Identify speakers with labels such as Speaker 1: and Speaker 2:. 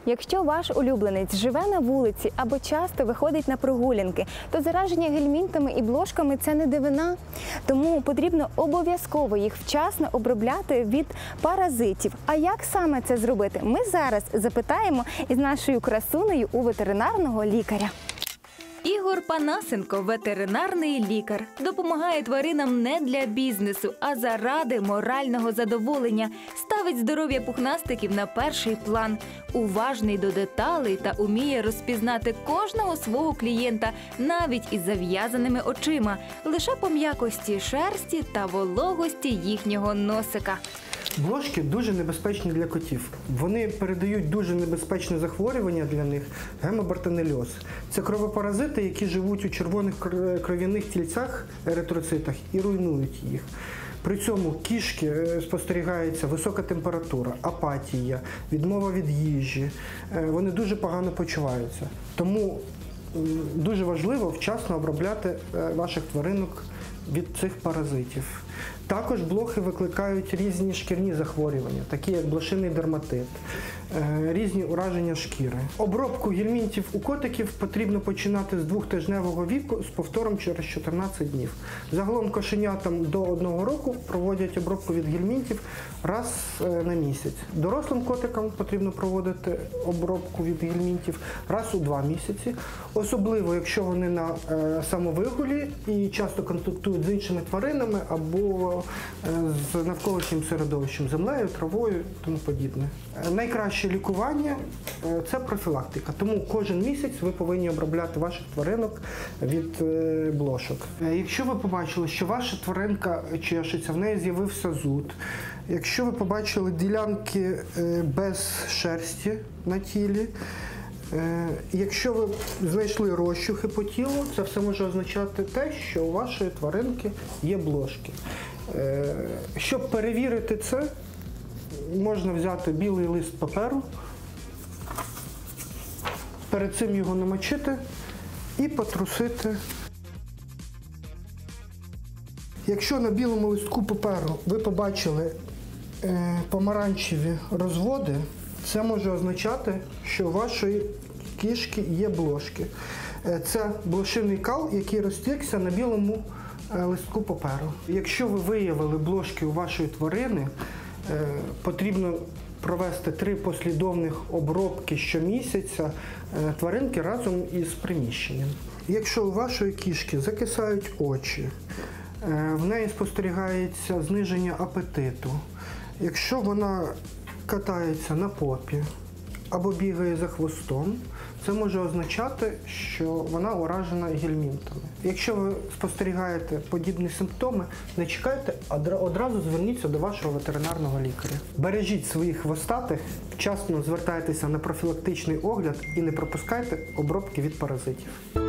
Speaker 1: Якщо ваш улюбленець живе на вулиці або часто виходить на прогулянки, то зараження гельмінтами і блошками – це не дивина. Тому потрібно обов'язково їх вчасно обробляти від паразитів. А як саме це зробити? Ми зараз запитаємо із нашою красунею у ветеринарного лікаря.
Speaker 2: Ігор Панасенко – ветеринарний лікар. Допомагає тваринам не для бізнесу, а заради морального задоволення. Ставить здоров'я пухнастиків на перший план. Уважний до деталей та уміє розпізнати кожного свого клієнта, навіть із зав'язаними очима, лише по м'якості шерсті та вологості їхнього носика.
Speaker 3: Блошки дуже небезпечні для котів. Вони передають дуже небезпечне захворювання для них – гемобартонельоз. Це кровопаразити, які живуть у червоних кров'яних тільцях, еритроцитах, і руйнують їх. При цьому кішки спостерігається висока температура, апатія, відмова від їжі. Вони дуже погано почуваються. Тому дуже важливо вчасно обробляти ваших тваринок від цих паразитів. Також блохи викликають різні шкірні захворювання, такі як блошиний дерматит, різні ураження шкіри. Обробку гельмінтів у котиків потрібно починати з 2-тижневого віку з повтором через 14 днів. Загалом кошенятам до 1 року проводять обробку від гельмінтів раз на місяць. Дорослим котикам потрібно проводити обробку від гельмінтів раз у 2 місяці. Особливо, якщо вони на самовигулі і часто контактують з іншими тваринами або з навколишнім середовищем, землею, травою і тому подібне. Найкраще лікування – це профілактика. Тому кожен місяць ви повинні обробляти ваших тваринок від блошок. Якщо ви побачили, що ваша тваринка чешеться, в неї з'явився зуд, якщо ви побачили ділянки без шерсті на тілі, якщо ви знайшли розчухи по тілу, це все може означати те, що у вашої тваринки є блошки. Щоб перевірити це, можна взяти білий лист паперу, перед цим його намочити і потрусити. Якщо на білому листку паперу ви побачили помаранчеві розводи, це може означати, що у вашої кішки є блошки. Це блошиний кал, який розтікся на білому листку паперу. Якщо ви виявили блошки у вашої тварини, потрібно провести 3 послідовних обробки щомісяця тваринки разом із приміщенням. Якщо у вашої кішки закисають очі, в неї спостерігається зниження апетиту, якщо вона катається на попі або бігає за хвостом, це може означати, що вона уражена гельмінтами. Якщо ви спостерігаєте подібні симптоми, не чекайте, а одразу зверніться до вашого ветеринарного лікаря. Бережіть своїх хвостатих, вчасно звертайтеся на профілактичний огляд і не пропускайте обробки від паразитів.